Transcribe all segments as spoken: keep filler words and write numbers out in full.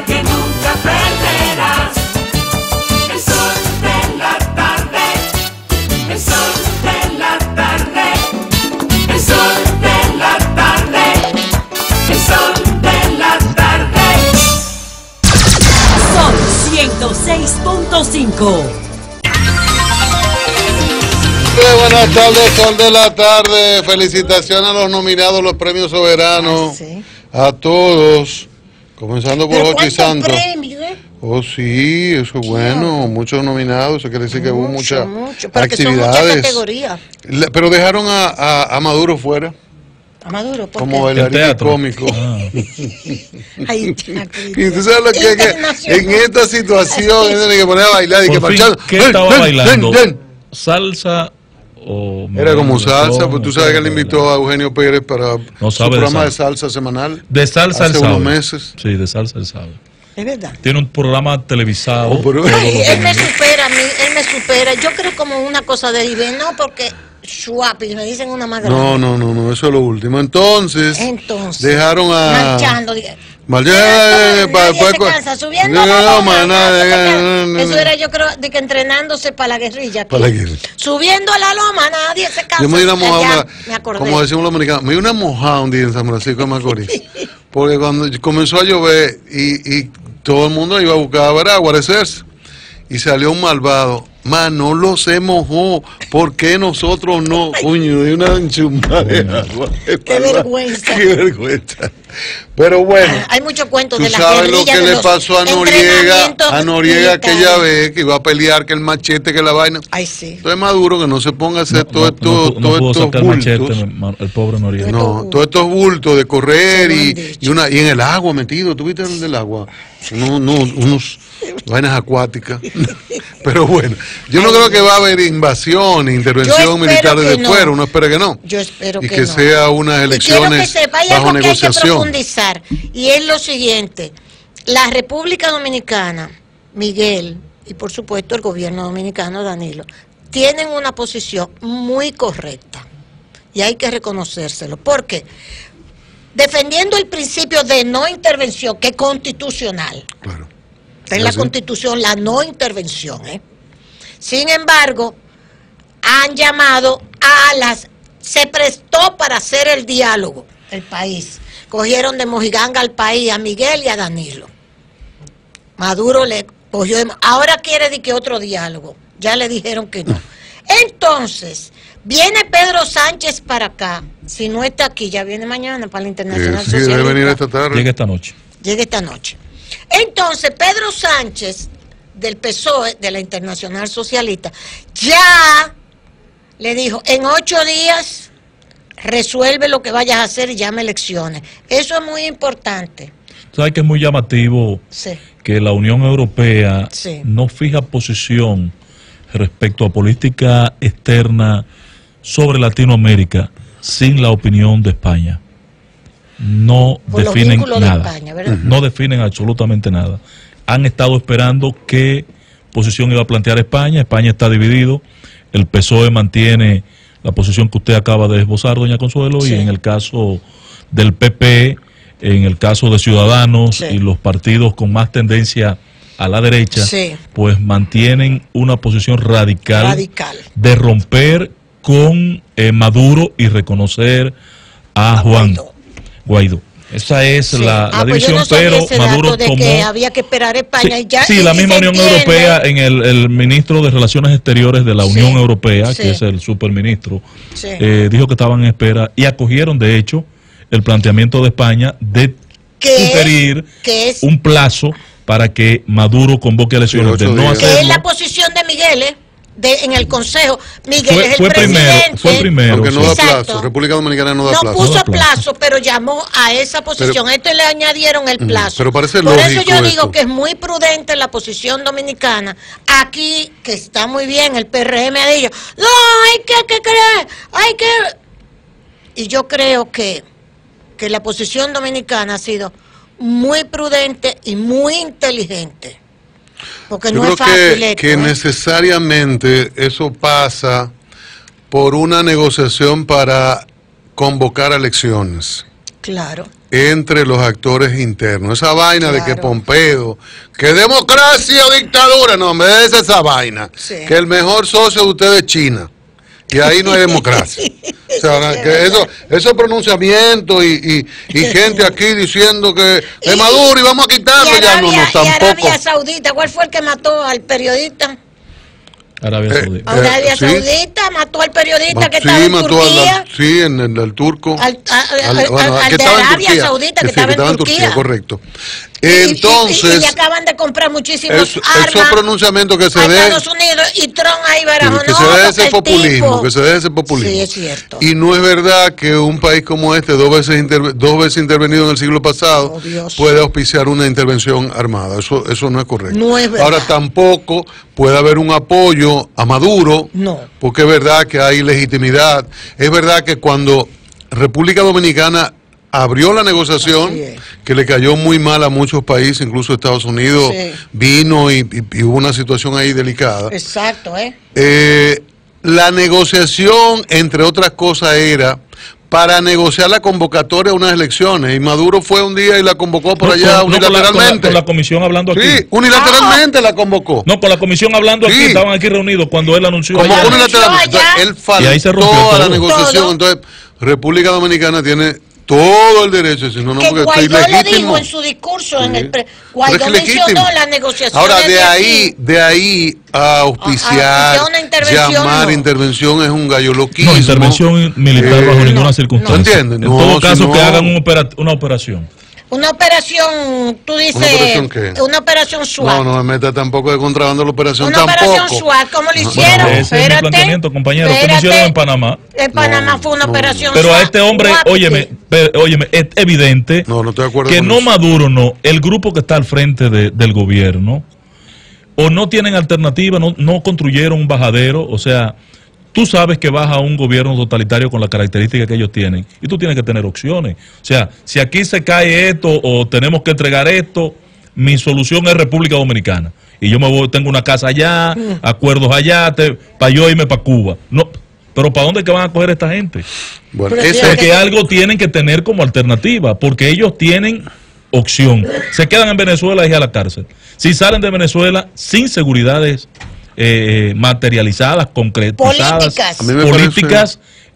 la que nunca perderás. El sol de la tarde, el sol de la tarde, el sol de la tarde, el sol de la tarde. Sol ciento seis punto cinco. Buenas tardes, Sol de la tarde. Felicitaciones a los nominados a los premios soberanos. Ah, sí. A todos. Comenzando por Jochi Santos. Premio, eh? Oh, sí, eso es bueno. Muchos nominados. Eso quiere decir que hubo muchas mucho, pero que son actividades. muchas categorías. Le- Pero dejaron a, a, a Maduro fuera. A Maduro, ¿por Como qué? bailarín cómico. Ah. Ay, Y tú sabes lo que es que en esta situación él tiene que poner a bailar y que Por fin, marchando. ¿qué ¡Ven, estaba ven, bailando? ven, ven! ¿Salsa o...? Era como merengue, salsa, son, pues tú o sabes qué que él era? invitó a Eugenio Pérez para No su sabe de programa de salsa. salsa semanal. De salsa hace él sabe. unos meses. Sí, de salsa él sabe. Es verdad. Tiene un programa televisado. Oh, pero- todos Ay, los él me domingos. supera a mí, él me supera. Yo creo como una cosa de Iben, no, porque Schwapi, me dicen una más grande. No, no, no, no, eso es lo último. Entonces, Entonces, dejaron a... marchando. dije, Marchando, nadie eh, pa- se pa- cansa, subiendo no, la no, loma, ma- nada, nada, se no, no, Eso no. era yo creo de que entrenándose para la guerrilla. aquí. Para la guerrilla. Subiendo a la loma, nadie se cansa. Yo me di una mojada, Ya, una- me acordé. como decimos los americanos, me di una mojada un día en San Francisco de Macorís. Porque cuando comenzó a llover y, y todo el mundo iba a buscar ¿verdad? a guarecerse. Y salió un malvado. Manolo se mojó. ¿Por qué nosotros no? Coño, de una enchumada de agua. Qué vergüenza. Qué vergüenza. Pero bueno. Hay muchos cuentos Tú de la sabes lo guerrilla, que de le los pasó a Noriega, entrenamientos a Noriega militares. aquella vez que iba a pelear que el machete, que la vaina. Ay, sí. Entonces Maduro que no se ponga a hacer No, todo no, esto, no, pu- no todos pudo estos sacar machete, bultos. ma- el pobre Noriega. No, todos estos bultos de correr Se lo han y, dicho. y una y en el agua metido, ¿tú viste el del agua? Unos, unos, unos vainas acuáticas. Pero bueno, yo no Ay, creo que Dios. va a haber invasión, Yo intervención espero militar que desde no. fuera, uno espera que no. Yo espero y que, que no. sea unas Y elecciones quiero que sepa, hay bajo algo que hay que negociación. profundizar, y es lo siguiente: la República Dominicana, Miguel, y por supuesto el gobierno dominicano, Danilo, tienen una posición muy correcta, y hay que reconocérselo. ¿Por qué? Defendiendo el principio de no intervención, que es constitucional. Claro. Está en la Así. Constitución la no intervención. ¿eh? Sin embargo, han llamado a las... Se prestó para hacer el diálogo, el país. Cogieron de mojiganga al país a Miguel y a Danilo. Maduro le cogió... de- Ahora quiere de que otro diálogo. Ya le dijeron que no. Entonces, viene Pedro Sánchez para acá. Si no está aquí, ya viene mañana para la Eh, Internacional sí, debe Socialista. venir esta tarde. Llega esta noche. Llega esta noche. Entonces, Pedro Sánchez, del P S O E, de la Internacional Socialista, ya le dijo, en ocho días resuelve lo que vayas a hacer y llama elecciones. Eso es muy importante. ¿Sabes que es muy llamativo Sí. que la Unión Europea Sí. no fija posición respecto a política externa sobre Latinoamérica sin la opinión de España? No Por los definen vínculos de nada. España, ¿verdad? No definen absolutamente nada. Han estado esperando qué posición iba a plantear España. España está dividido. El P S O E mantiene la posición que usted acaba de esbozar, doña Consuelo, Sí. y en el caso del P P, en el caso de Ciudadanos Sí. y los partidos con más tendencia a la derecha, Sí. pues mantienen una posición radical, Radical. de romper con eh, Maduro y reconocer a, A Juan Guaidó. Guaidó. Esa es Sí. la, la Ah, pues yo división, no sabía pero ese Maduro dato de tomó... que había que esperar a España Sí, y ya. sí, y- la y misma se Unión entiende. Europea, en el, el ministro de Relaciones Exteriores de la Sí, Unión Europea, sí. que es el superministro, Sí. eh, dijo que estaban en espera y acogieron, de hecho, el planteamiento de España de Que es- sugerir que es- un plazo para que Maduro convoque elecciones. Sí, de ocho no días. Que es hacerlo, la posición de Miguel, ¿eh? De, en el Consejo. Miguel fue, es el fue primero, presidente. fue primero. Aunque no sí. da Exacto. plazo. República Dominicana no da No plazo. puso No da plazo. plazo, pero llamó a esa posición. Esto le añadieron el plazo. pero parece Por eso lógico yo digo esto. que es muy prudente la posición dominicana. Aquí, que está muy bien, el P R M ha dicho, no, hay que, que creer, hay que... Y yo creo que, que la posición dominicana ha sido muy prudente y muy inteligente. Porque Yo no creo es fácil que, esto, que ¿eh? necesariamente eso pasa por una negociación para convocar elecciones. Claro. entre los actores internos. Esa vaina Claro. de que Pompeo, que democracia o dictadura, no, me des esa vaina. Sí. Que el mejor socio de ustedes es China. Y ahí no hay democracia. O sea, Sí, sí, que es eso, verdad. esos pronunciamientos y, y, y gente aquí diciendo que es Y- Maduro y vamos a quitarlo, Y ya no, Arabia, no, y tampoco. Arabia Saudita, ¿cuál fue el que mató al periodista? Arabia Eh, Saudita. Eh, Arabia sí. Saudita mató al periodista Ma- que sí, estaba en mató Turquía. al, sí, en el, al turco. Al- a- a- Al- al- bueno, al que de estaba en Arabia Turquía, Saudita, que sí, estaba en Turquía. correcto. Y- y- y- Entonces, y, le acaban de comprar muchísimos eso- armas esos pronunciamientos que se a den, Estados Unidos y Trump ahí barajo, que no, se dé porque ese el populismo, tipo- que se dé ese populismo. Sí, es cierto. Y no es verdad que un país como este, dos veces, interve- dos veces intervenido en el siglo pasado, Oh, Dios. puede auspiciar una intervención armada. Eso, eso no es correcto. No es verdad. Ahora tampoco puede haber un apoyo a Maduro, No. porque es verdad que hay legitimidad. Es verdad que cuando República Dominicana abrió la negociación, Así es. que le cayó muy mal a muchos países, incluso Estados Unidos Sí. vino y, y- y hubo una situación ahí delicada. Exacto, ¿eh? Eh, la negociación, entre otras cosas, era para negociar la convocatoria a unas elecciones. Y Maduro fue un día y la convocó por No, allá con- no, con la- unilateralmente. con la, con la comisión hablando aquí. Sí, unilateralmente la convocó. No, con la comisión hablando aquí, Sí. estaban aquí reunidos cuando él anunció. Como allá. Anunció unilateralmente. allá. Entonces, él Y ahí se faltó rompió a la todo. negociación. Todo. Entonces, República Dominicana tiene todo el derecho, si no, no, que porque está Guaidó lo ilegítimo. dijo en su discurso en Sí. el pre- Pero Guaidó es legítimo. mencionó las negociaciones Ahora, de ahí, aquí. de ahí a auspiciar, auspiciar una intervención, llamar no. intervención es un gallo loquismo. No, intervención militar Eh, bajo no, ninguna no. circunstancia. ¿Tú entiendes? En No, todo si caso, no- que hagan un opera- una operación. Una operación, tú dices, ¿Una operación qué? una operación SWAT. No, no me meta tampoco de contrabando la operación Una tampoco. operación SWAT, ¿cómo lo No, hicieron? Ese es mi Espérate, planteamiento, compañero. ¿Cómo espérate. hicieron en Panamá? En Panamá No, fue una no, operación Pero a SWAT. este hombre, SWAT, óyeme, sí. pe- óyeme, es evidente No, no estoy de acuerdo que con no eso. Maduro, no, el grupo que está al frente de- del gobierno, o no tienen alternativa, no, no construyeron un bajadero, o sea, tú sabes que vas a un gobierno totalitario con las características que ellos tienen, y tú tienes que tener opciones. O sea, si aquí se cae esto o tenemos que entregar esto, mi solución es República Dominicana. Y yo me voy, tengo una casa allá, acuerdos allá, para yo irme para Cuba. No, pero ¿para dónde es que van a coger esta gente? Bueno, Pero ese- fíjate Porque algo tienen que tener como alternativa, porque ellos tienen opción. Se quedan en Venezuela y ir a la cárcel. Si salen de Venezuela sin seguridades eh, materializadas, concretizadas, Políticas. A mí me políticas,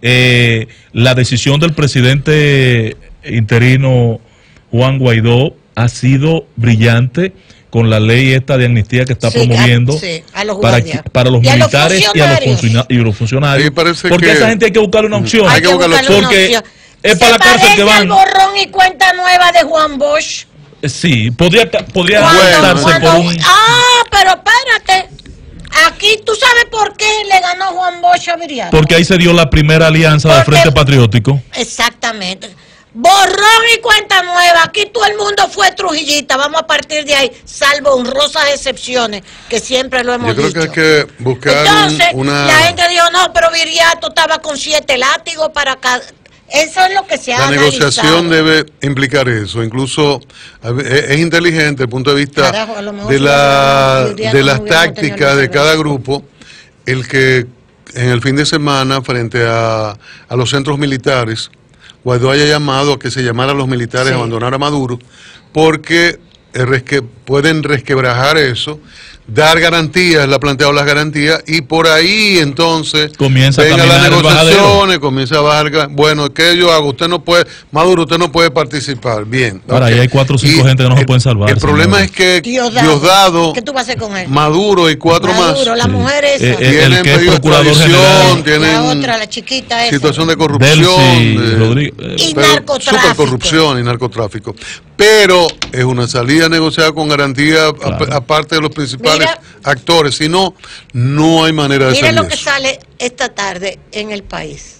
eh, la decisión del presidente interino Juan Guaidó ha sido brillante con la ley esta de amnistía que está Sí, promoviendo a- sí, a los para, guardias. qui- para los Y a los militares y, a los funcionarios. funciona- y los funcionarios. Ahí parece Porque que- a esa gente hay que buscarle una opción. Hay que buscarle buscarle una porque opción. es Se para la cárcel que parece al van. borrón y cuenta nueva de Juan Bosch. Sí, podría, ca- podría Cuando- Bueno, darse cuando- por un... Ah, pero espérate. Aquí, ¿tú sabes por qué le ganó Juan Bosch a Viriato? Porque ahí se dio la primera alianza del Porque- Frente Patriótico. Exactamente. Borrón y cuenta nueva. Aquí todo el mundo fue trujillita. Vamos a partir de ahí, salvo honrosas excepciones, que siempre lo hemos yo creo dicho. que hay que buscar un- Entonces, una... la gente dijo, no, pero Viriato estaba con siete látigos para cada... Eso es lo que se ha La negociación analizado. debe implicar eso. Incluso a ve- es es inteligente desde el punto de vista Carajo, a lo mejor de, si la, lo hubiera- de las no hubiéramos tenido tácticas de esa cada intervención. grupo, el que en el fin de semana, frente a, a los centros militares, Guaidó haya llamado a que se llamara a los militares Sí. a abandonar a Maduro, porque eh, resque- pueden resquebrajar eso, dar garantías, él ha planteado las garantías, y por ahí entonces Comienza a venga caminar las el bajadero. negociaciones, comienza a bajar. ga- Bueno, ¿qué yo hago? Usted no puede, Maduro, usted no puede participar. Bien. Ahora, ok. ahí hay cuatro o cinco Y gente que no se el- pueden salvar, El problema señores. es que Diosdado. Diosdado, ¿Qué tú vas a hacer con él? Maduro y cuatro Maduro, más la Sí. mujer esa. Eh, eh, tienen el que es pedido de procurador extradición, general. la tienen otra, la chiquita esa. situación de corrupción, Delcy de- Rodríguez. eh, Y pero narcotráfico. supercorrupción y narcotráfico. Pero es una salida negociada con garantía ap- Claro. aparte de los principales Mira. actores. Si no, no hay manera de Mira salir lo de que eso. sale esta tarde en el país.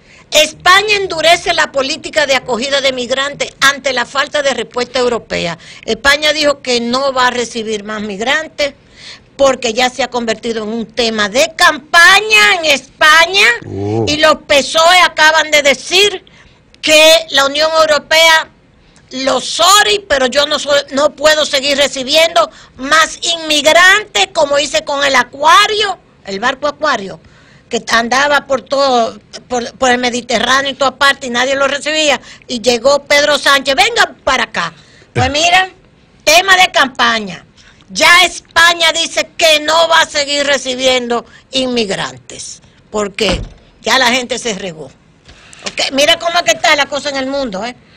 España endurece la política de acogida de migrantes ante la falta de respuesta europea. España dijo que no va a recibir más migrantes porque ya se ha convertido en un tema de campaña en España Oh. y los P S O E acaban de decir que la Unión Europea lo sorry, pero yo no soy, no puedo seguir recibiendo más inmigrantes como hice con el Acuario, el barco Acuario, que andaba por todo, por, por el Mediterráneo y todas partes y nadie lo recibía, y llegó Pedro Sánchez, venga para acá. Pues mira, tema de campaña. Ya España dice que no va a seguir recibiendo inmigrantes, porque ya la gente se regó. Okay, mira cómo es que está la cosa en el mundo, ¿eh?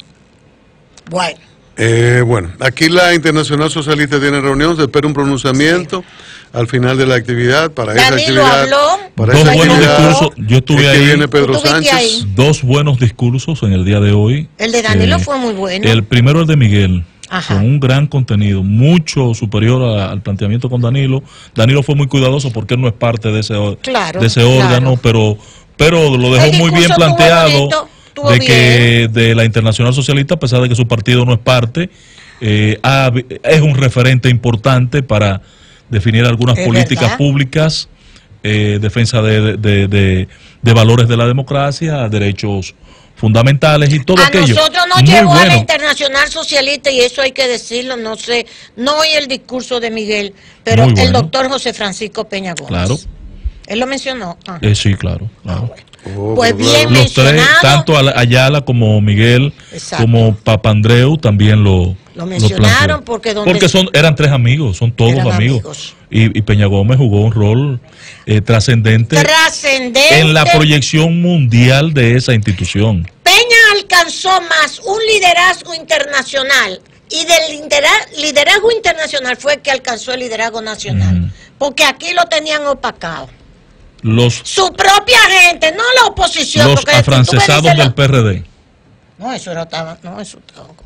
Bueno. Eh, bueno, aquí la Internacional Socialista tiene reunión, se espera un pronunciamiento sí. al final de la actividad. Para Danilo esa actividad, habló. Para dos esa buenos actividad, discursos. Yo estuve es que ahí. Viene Pedro Sánchez. Ahí? Dos buenos discursos en el día de hoy. El de Danilo eh, fue muy bueno. El primero, el de Miguel. Ajá. Con un gran contenido, mucho superior a, al planteamiento con Danilo. Danilo fue muy cuidadoso porque él no es parte de ese, claro, de ese órgano, claro. pero, pero lo dejó muy bien planteado de que de la Internacional Socialista, a pesar de que su partido no es parte, eh, ha, es un referente importante para definir algunas ¿Es políticas verdad? públicas, eh, defensa de, de, de, de valores de la democracia, derechos fundamentales y todo a aquello. Nosotros nos Muy llevó bueno. a la Internacional Socialista, y eso hay que decirlo, no sé, no oí el discurso de Miguel, pero Muy el bueno. doctor José Francisco Peña Gómez. Claro. Él lo mencionó. Ah. Eh, sí, claro, claro. Ah, bueno. Oh, Pues pero bien claro. Los tres, mencionado. tanto Ayala como Miguel, Exacto. como Papandreou, también lo, Lo mencionaron planteó. porque donde- porque son, eran tres amigos, son todos Eran amigos. amigos. Y, y Peña Gómez jugó un rol eh, trascendente Trascendente. en la proyección mundial de esa institución. Peña alcanzó más un liderazgo internacional, y del lidera- liderazgo internacional fue que alcanzó el liderazgo nacional, Mm. porque aquí lo tenían opacado. Los, Su propia gente, no la oposición. los porque si tú me afrancesados dices lo- del P R D. No, eso no estaba, no, eso estaba con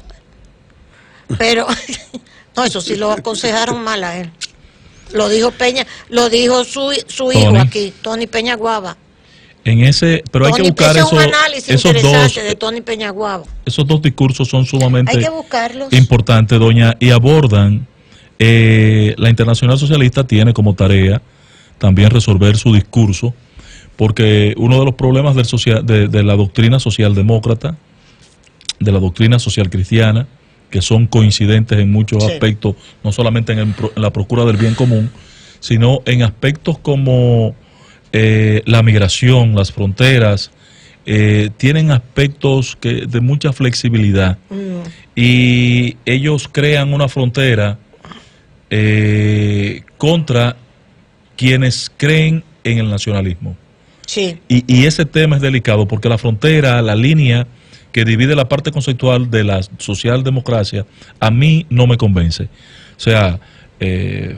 él. Pero, no, eso sí lo aconsejaron mal a él. Lo dijo Peña, lo dijo su, su hijo Tony. aquí, Tony Peña Guava. En ese, pero hay Tony, que buscar ese es esos, un análisis esos dos, interesante de Tony Peña Guava. esos dos discursos son sumamente Hay que buscarlos. importante, doña, y abordan, eh, la Internacional Socialista tiene como tarea también resolver su discurso, porque uno de los problemas del social, de, de la doctrina socialdemócrata, de la doctrina social cristiana, que son coincidentes en muchos Sí. aspectos, no solamente en, el pro- en la procura del bien común, sino en aspectos como eh, la migración, las fronteras, eh, tienen aspectos que, de mucha flexibilidad. Mm. Y ellos crean una frontera eh, contra quienes creen en el nacionalismo. Sí. Y, y ese tema es delicado porque la frontera, la línea que divide la parte conceptual de la socialdemocracia, a mí no me convence. O sea, eh,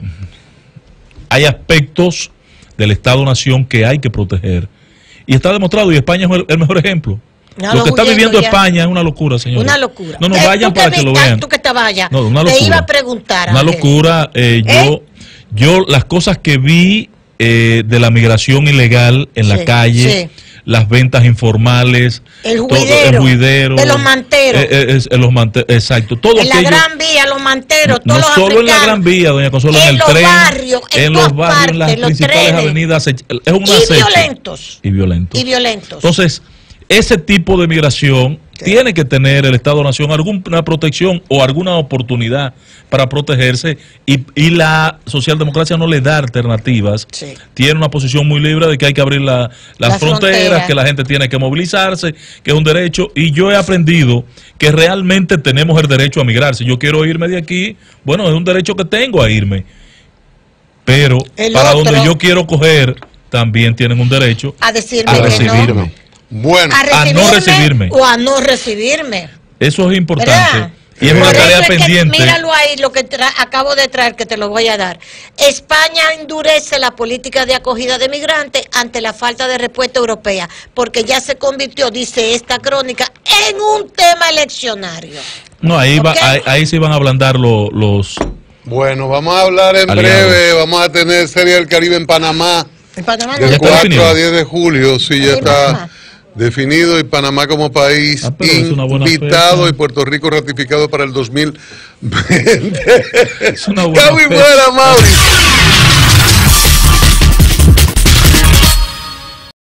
hay aspectos del Estado-Nación que hay que proteger. Y está demostrado, y España es el, el mejor ejemplo. Ya lo lo que está huyendo viviendo ya. España es una locura, señor. Una locura. No, no, Eh, vayan tú que para que lo vi- ah, vean. Tú que estabas allá. No, una Te locura. iba a preguntar. Una Ángel. locura. eh, yo, ¿Eh? yo, las cosas que vi eh, de la migración ilegal en la Sí, calle, sí. las ventas informales, El todo- juidero, el juidero, de los manteros. eh, eh, es- eh, los mante- exacto, todo En la aquello. Gran Vía, los manteros, No todos los solo en la africanos. Gran Vía, doña Consuelo, en, En el los tren, barrios, en en los todas barrios, en las partes, los principales trenes. avenidas, es un Y acecho. violentos. Y violentos. Y violentos. Entonces, ese tipo de migración Sí. tiene que tener el Estado-Nación alguna protección o alguna oportunidad para protegerse, y, y la socialdemocracia no le da alternativas. Sí. Tiene una posición muy libre de que hay que abrir la- las La fronteras, frontera. que la gente tiene que movilizarse, que es un derecho, y yo he aprendido que realmente tenemos el derecho a migrar. Si yo quiero irme de aquí, bueno, es un derecho que tengo a irme, pero El para otro- donde yo quiero coger, también tienen un derecho A decirme a que recibirme. no. Bueno, A a recibirme, no recibirme. o a no recibirme. Eso es importante. ¿Verdad? Y es una Por eso tarea es que, pendiente. míralo ahí, lo que tra- acabo de traer, que te lo voy a dar. España endurece la política de acogida de migrantes ante la falta de respuesta europea, porque ya se convirtió, dice esta crónica, en un tema eleccionario. No, ahí, va, ¿Ok? ahí, ahí sí van a ablandar lo- los... bueno, vamos a hablar en Aliados. breve. Vamos a tener Serie del Caribe en Panamá En Panamá no Ya del está cuatro definido. a diez de julio. Sí, ya Ahí está Panamá. definido, y Panamá como país Ah, pero es una buena invitado fecha. y Puerto Rico ratificado para el dos mil veinte. Es una buena Está muy fecha. buena, Mauri.